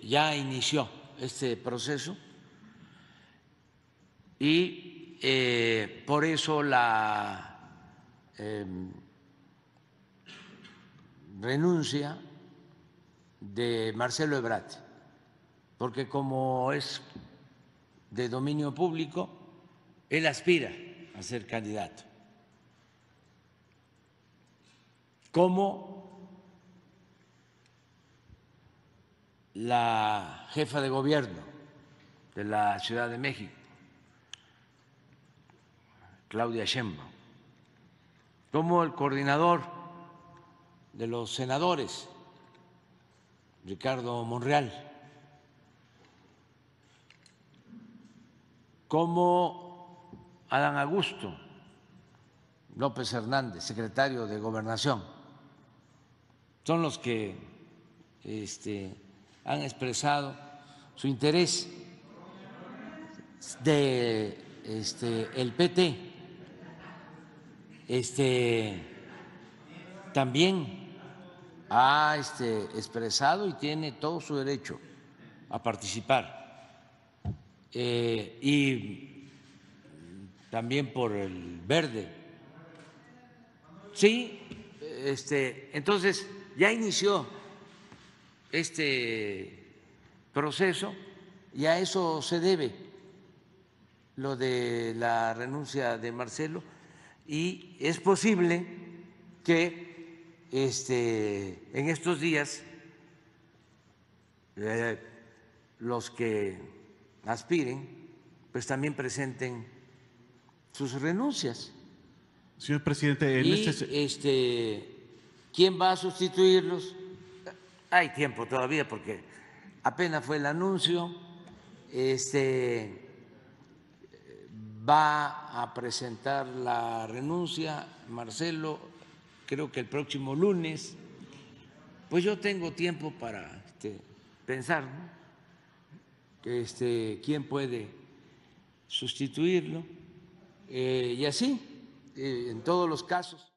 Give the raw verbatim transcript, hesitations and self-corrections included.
ya inició este proceso y eh, por eso la eh, renuncia de Marcelo Ebrard, porque como es de dominio público, él aspira a ser candidato. Como la jefa de gobierno de la Ciudad de México, Claudia Sheinbaum, como el coordinador de los senadores, Ricardo Monreal, como Adán Augusto López Hernández, secretario de Gobernación, son los que este, han expresado su interés de este, el P T. Este, también ha este, expresado y tiene todo su derecho a participar. Eh, y también por el Verde. Sí, este, entonces ya inició este proceso y a eso se debe lo de la renuncia de Marcelo, y es posible que este, en estos días eh, los que aspiren pues también presenten sus renuncias. Señor presidente, en y este... este, ¿quién va a sustituirlos? Hay tiempo todavía porque apenas fue el anuncio. Este, va a presentar la renuncia Marcelo, creo que el próximo lunes. Pues yo tengo tiempo para este, pensar, ¿no? este, quién puede sustituirlo, eh, y así, eh, en todos los casos.